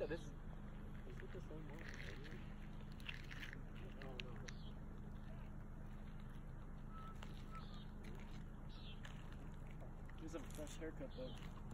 that this is it the same one? I don't know. He does have a fresh haircut though.